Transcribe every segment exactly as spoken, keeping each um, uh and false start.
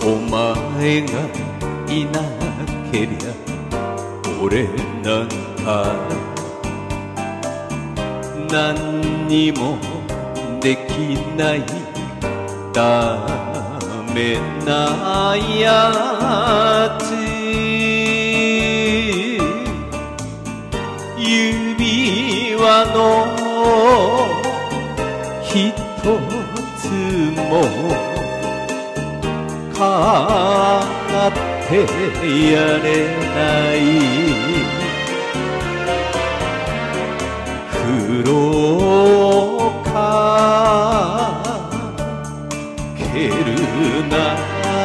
お前がいなけりゃ俺なんか何にもできないダメなやつ。指輪のひとつも買ってやれない。黒かけるな。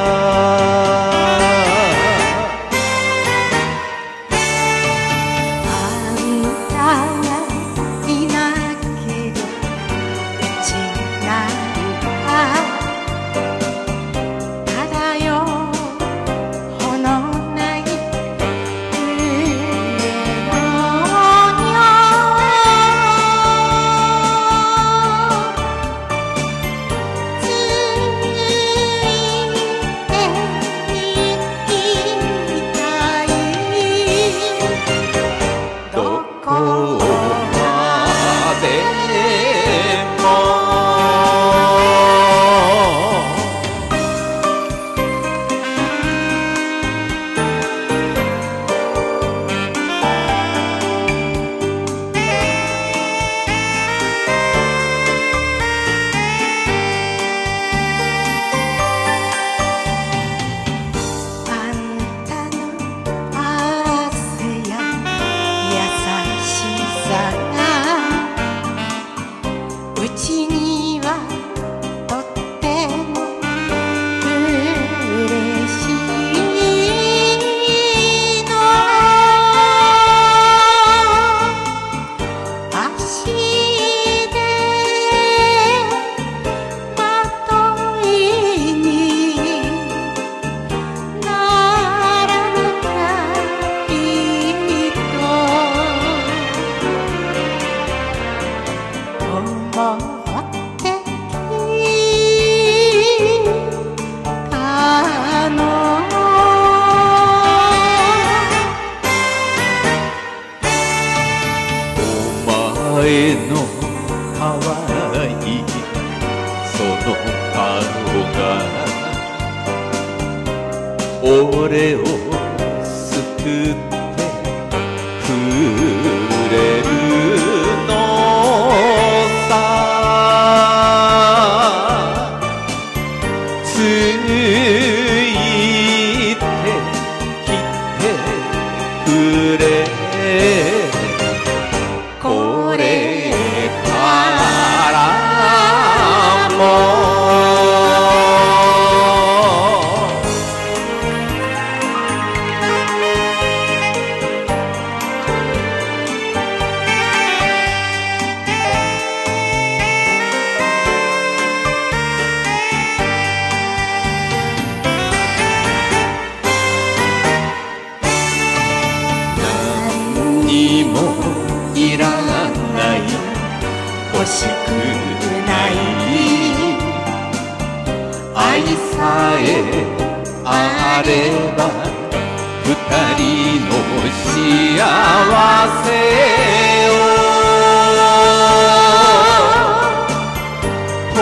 お前の可愛いその顔が俺を救ってくれるのさ。ついてきてくれ。これからも何にもいらない欲しくない愛さえあれば二人の幸せを灯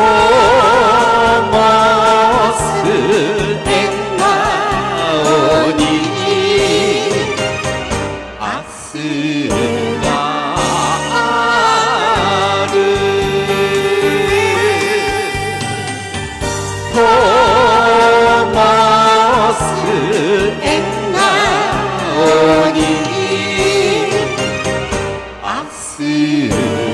す笑顔に明日ともす笑顔に明日